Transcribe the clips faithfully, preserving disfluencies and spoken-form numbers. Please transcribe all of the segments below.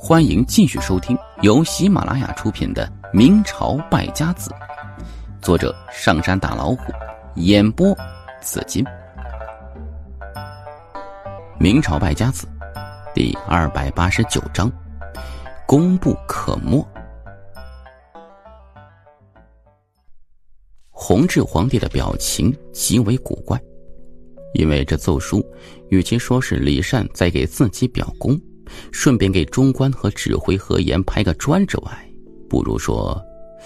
欢迎继续收听由喜马拉雅出品的《明朝败家子》，作者上山打老虎，演播紫金。明朝败家子第二百八十九章，功不可没。弘治皇帝的表情极为古怪，因为这奏书与其说是李善在给自己表功，顺便给中官和指挥何言拍个砖之外，不如说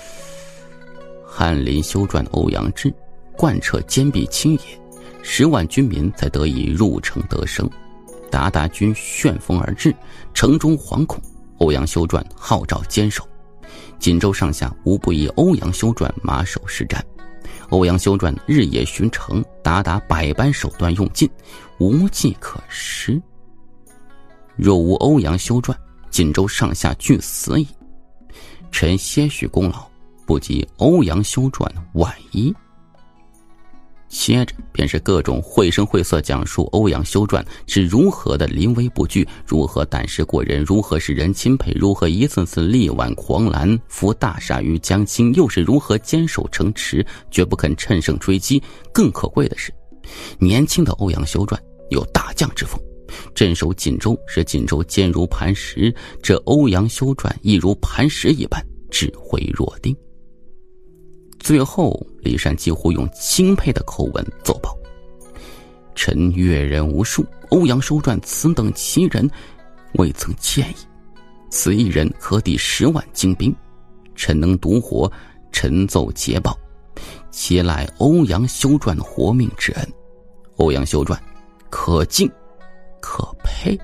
翰林修撰欧阳志，贯彻坚壁清野，十万军民才得以入城得生。鞑靼军旋风而至，城中惶恐，欧阳修撰号召坚守，锦州上下无不以欧阳修撰马首是瞻。欧阳修撰日夜巡城，鞑靼百般手段用尽，无计可施。若无欧阳修撰，锦州上下俱死矣。臣些许功劳，不及欧阳修撰万一。接着便是各种绘声绘色讲述欧阳修撰是如何的临危不惧，如何胆识过人，如何使人钦佩，如何一次次力挽狂澜，扶大厦于将倾，又是如何坚守城池，绝不肯趁胜追击。更可贵的是，年轻的欧阳修撰有大将之风，镇守锦州，使锦州坚如磐石。这欧阳修撰亦如磐石一般，指挥若定。最后李善几乎用钦佩的口吻奏报：臣阅人无数，欧阳修撰此等奇人未曾见矣。此一人可抵十万精兵，臣能独活，臣奏捷报，皆赖欧阳修撰活命之恩。欧阳修撰可敬可佩。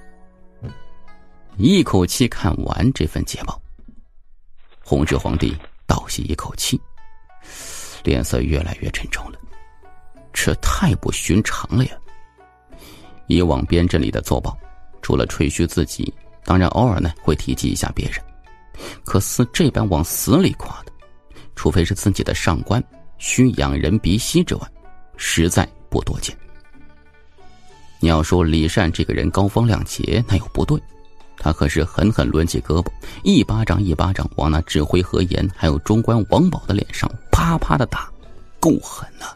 一口气看完这份捷报，弘治皇帝倒吸一口气，脸色越来越沉重了。这太不寻常了呀！以往边镇里的奏报，除了吹嘘自己，当然偶尔呢会提及一下别人，可似这般往死里夸的，除非是自己的上官需仰人鼻息之外，实在不多见。你要说李善这个人高风亮节，那又不对，他可是狠狠抡起胳膊，一巴掌一巴掌往那指挥何言还有中官王宝的脸上啪啪的打，够狠啊！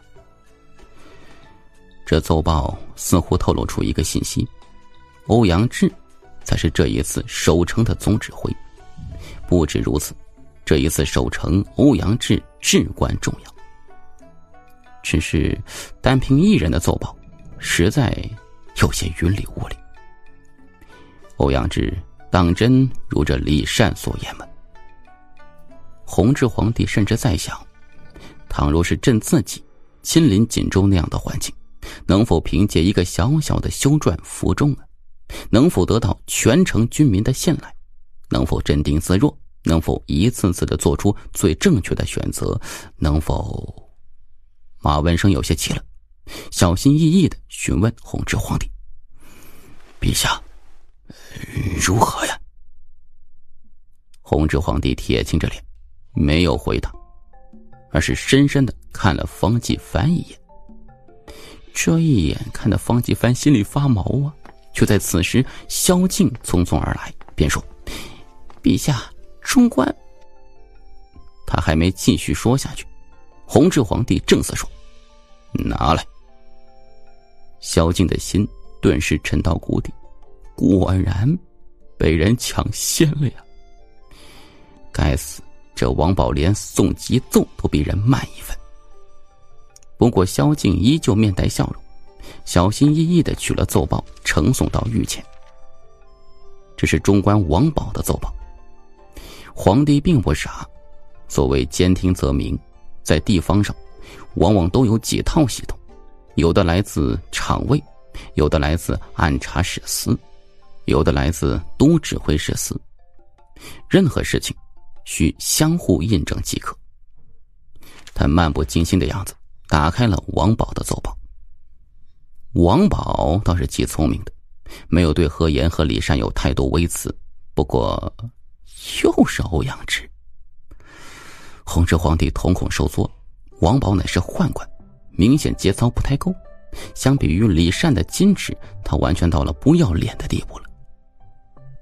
这奏报似乎透露出一个信息，欧阳志才是这一次守城的总指挥。不止如此，这一次守城，欧阳志至关重要。只是单凭一人的奏报，实在有些云里雾里。欧阳志当真如这李善所言吗？弘治皇帝甚至在想，倘若是朕自己亲临锦州那样的环境，能否凭借一个小小的修撰服众呢？能否得到全城军民的信赖？能否镇定自若？能否一次次的做出最正确的选择？能否……马文生有些急了，小心翼翼的询问弘治皇帝：陛下，如何呀？弘治皇帝铁青着脸，没有回答，而是深深的看了方继藩一眼。这一眼看得方继藩心里发毛啊！就在此时，萧敬匆匆而来，便说：陛下，中官。他还没继续说下去，弘治皇帝正色说：拿来。萧敬的心顿时沉到谷底，果然被人抢先了呀！该死，这王宝连送急奏都比人慢一分。不过萧敬依旧面带笑容，小心翼翼地取了奏报，呈送到御前。这是中官王宝的奏报。皇帝并不傻，所谓兼听则明，在地方上往往都有几套系统，有的来自厂卫，有的来自按察使司，有的来自都指挥使司。任何事情需相互印证即可。他漫不经心的样子打开了王宝的奏报。王宝倒是极聪明的，没有对何言和李善有太多微词，不过又是欧阳志。弘治皇帝瞳孔收缩，王宝乃是宦官，明显节操不太够，相比于李善的矜持，他完全到了不要脸的地步了。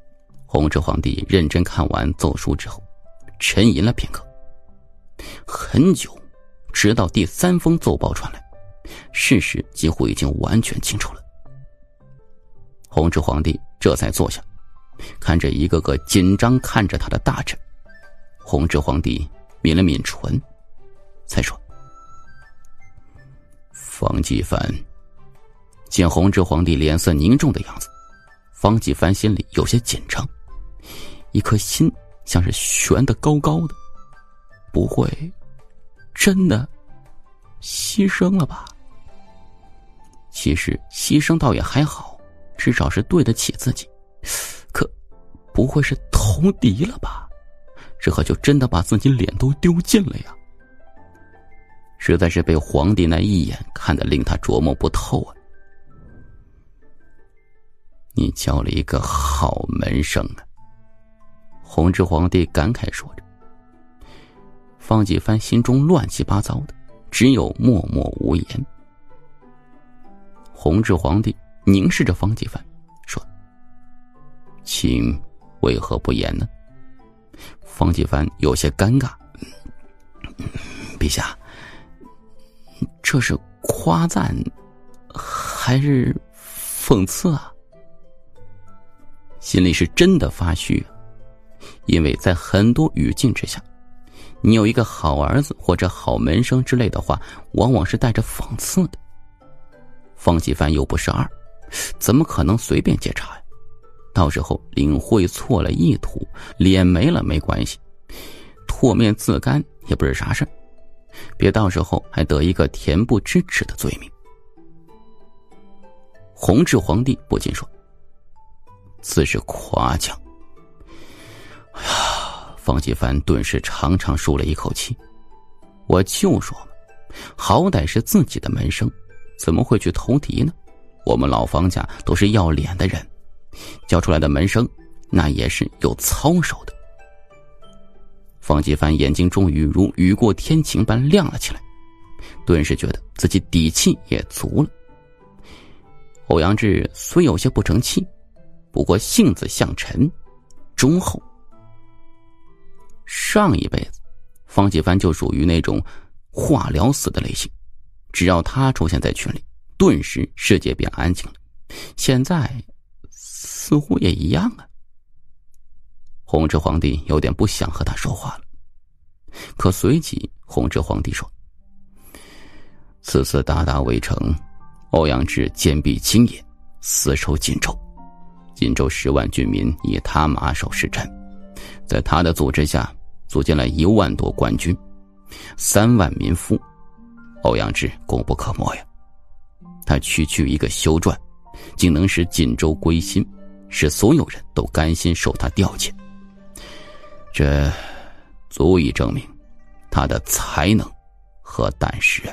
弘治皇帝认真看完奏书之后，沉吟了片刻，很久，直到第三封奏报传来，事实几乎已经完全清楚了。弘治皇帝这才坐下，看着一个个紧张看着他的大臣，弘治皇帝抿了抿唇，才说：“方纪梵。”见弘治皇帝脸色凝重的样子，方纪梵心里有些紧张，一颗心像是悬得高高的，不会真的牺牲了吧？其实牺牲倒也还好，至少是对得起自己，可不会是投敌了吧？这可就真的把自己脸都丢尽了呀！实在是被皇帝那一眼看得令他琢磨不透啊。你交了一个好门生啊！弘治皇帝感慨说着。方纪梵心中乱七八糟的，只有默默无言。弘治皇帝凝视着方纪梵，说：“卿为何不言呢？”方纪梵有些尴尬：“陛下，这是夸赞还是讽刺啊？”心里是真的发虚，因为在很多语境之下，你有一个好儿子或者好门生之类的话，往往是带着讽刺的。方纪梵又不是二，怎么可能随便接茬呀？到时候领会错了意图，脸没了没关系，唾面自干也不是啥事儿，别到时候还得一个恬不知耻的罪名。弘治皇帝不禁说：“自是夸奖。”哎呀，方纪梵顿时长长舒了一口气。我就说嘛，好歹是自己的门生，怎么会去投敌呢？我们老方家都是要脸的人，教出来的门生那也是有操守的。方纪梵眼睛终于如雨过天晴般亮了起来，顿时觉得自己底气也足了。欧阳志虽有些不成器，不过性子像沉，忠厚。上一辈子，方纪梵就属于那种话聊死的类型，只要他出现在群里，顿时世界变安静了。现在似乎也一样啊。弘治皇帝有点不想和他说话了，可随即弘治皇帝说：“此次鞑靼围城，欧阳志坚壁清野，死守锦州。锦州十万军民以他马首是瞻，在他的组织下组建了一万多官军，三万民夫，欧阳志功不可没呀。他区区一个修撰，竟能使锦州归心，使所有人都甘心受他调遣，这足以证明他的才能和胆识。”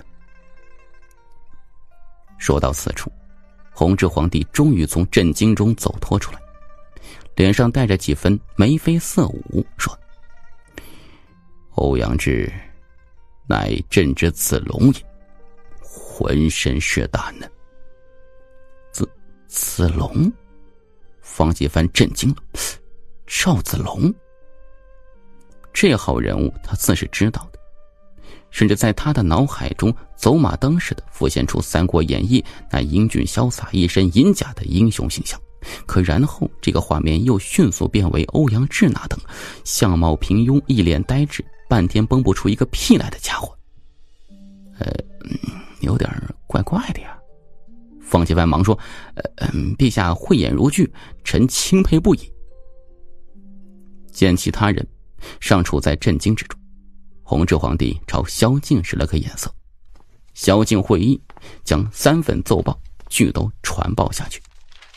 说到此处，弘治皇帝终于从震惊中走脱出来，脸上带着几分眉飞色舞，说：“欧阳志乃朕之子龙也，浑身是胆呢。”子子龙？方纪梵震惊了，赵子龙？这号人物他自是知道的，甚至在他的脑海中走马灯似的浮现出《三国演义》那英俊潇洒一身银甲的英雄形象，可然后这个画面又迅速变为欧阳志那等相貌平庸、一脸呆滞、半天蹦不出一个屁来的家伙。呃，有点怪怪的呀。方纪梵忙说：“呃，陛下慧眼如炬，臣钦佩不已。”见其他人尚处在震惊之中，弘治皇帝朝萧敬使了个眼色，萧敬会意，将三份奏报俱都传报下去。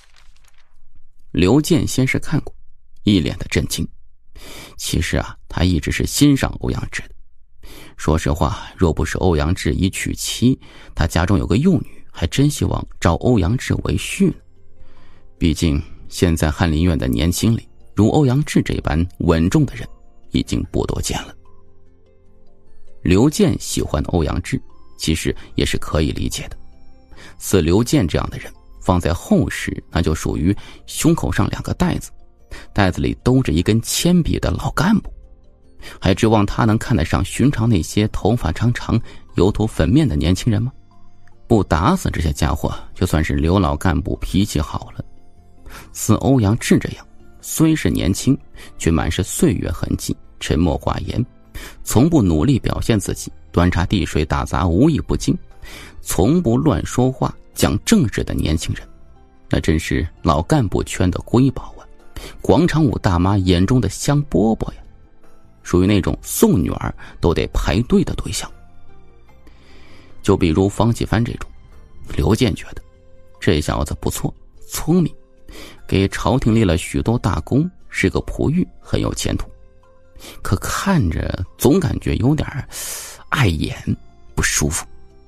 刘建先是看过，一脸的震惊。其实啊，他一直是欣赏欧阳志的。说实话，若不是欧阳志已娶妻，他家中有个幼女，还真希望招欧阳志为婿呢。毕竟现在翰林院的年轻里，如欧阳志这般稳重的人已经不多见了。刘建喜欢欧阳志，其实也是可以理解的。似刘建这样的人，放在后世那就属于胸口上两个带子， 袋子里兜着一根铅笔的老干部，还指望他能看得上寻常那些头发长长、油头粉面的年轻人吗？不打死这些家伙，就算是刘老干部脾气好了。似欧阳志这样，虽是年轻，却满是岁月痕迹，沉默寡言，从不努力表现自己，端茶递水打杂无一不精，从不乱说话讲政治的年轻人，那真是老干部圈的瑰宝啊，广场舞大妈眼中的香饽饽呀，属于那种送女儿都得排队的对象。就比如方启帆这种，刘健觉得这小子不错，聪明，给朝廷立了许多大功，是个璞玉，很有前途。可看着总感觉有点碍眼，不舒服。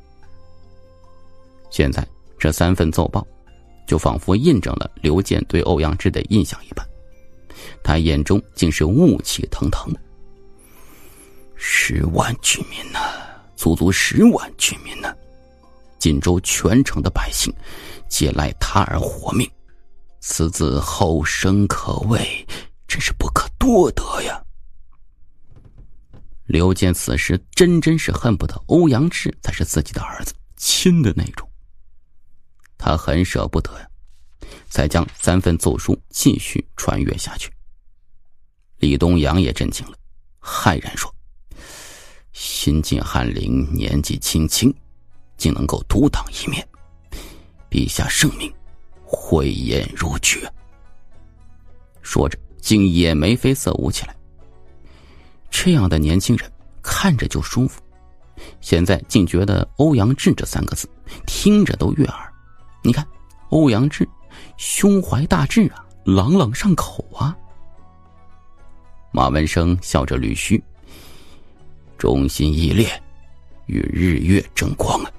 现在这三份奏报就仿佛印证了刘健对欧阳志的印象一般，他眼中竟是雾气腾腾。十万居民呢、啊，足足十万居民呢、啊，锦州全城的百姓皆赖他而活命，此子后生可畏，真是不可多得呀。刘健此时真真是恨不得欧阳志才是自己的儿子，亲的那种。他很舍不得呀，才将三份奏书继续传阅下去。李东阳也震惊了，骇然说：新晋翰林年纪轻轻，竟能够独当一面，陛下圣明，慧眼如炬。说着竟也眉飞色舞起来。这样的年轻人看着就舒服，现在竟觉得欧阳志这三个字听着都悦耳。你看欧阳志胸怀大志啊，朗朗上口啊。马文生笑着捋须，忠心义烈，与日月争光啊。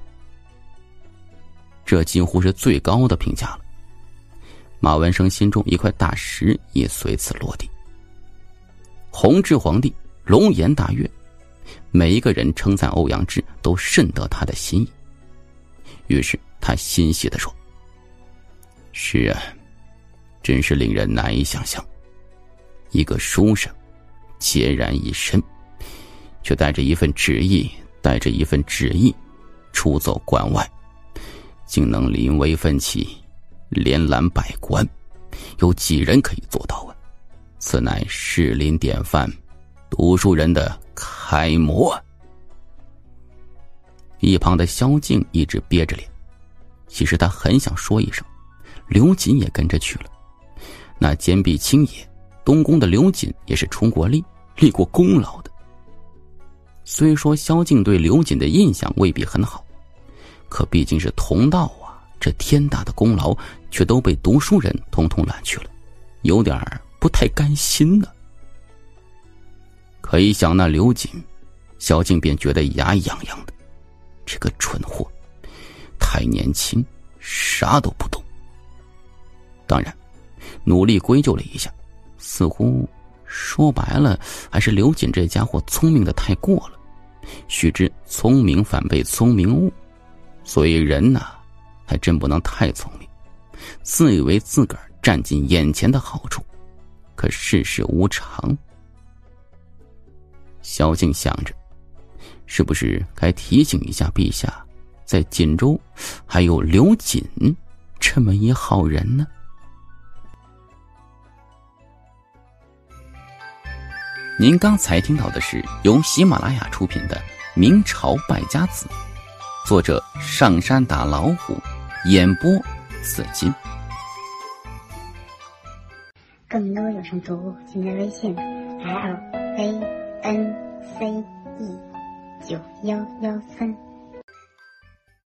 这几乎是最高的评价了。马文生心中一块大石也随此落地。弘治皇帝龙颜大悦，每一个人称赞欧阳志都甚得他的心意。于是他欣喜地说：是啊，真是令人难以想象，一个书生孑然一身，却带着一份旨意带着一份旨意出走关外，竟能临危奋起，连揽百官，有几人可以做到啊？此乃士林典范，读书人的楷模。一旁的萧静一直憋着脸，其实他很想说一声，刘瑾也跟着去了。那坚壁清野，东宫的刘瑾也是出过力，立过功劳的。虽说萧静对刘瑾的印象未必很好，可毕竟是同道啊，这天大的功劳却都被读书人统统揽去了，有点不太甘心呢。可一想那刘瑾，萧静便觉得牙痒痒的。这个蠢货太年轻，啥都不懂。当然努力归咎了一下，似乎说白了还是刘瑾这家伙聪明的太过了。须知聪明反被聪明误，所以人呐、啊，还真不能太聪明，自以为自个儿占尽眼前的好处，可世事无常。萧静想着，是不是该提醒一下陛下，在锦州还有刘瑾这么一号人呢？您刚才听到的是由喜马拉雅出品的《明朝败家子》，作者上山打老虎，演播紫金。 更多有声读物，请在微信 L A N C E 九幺幺三。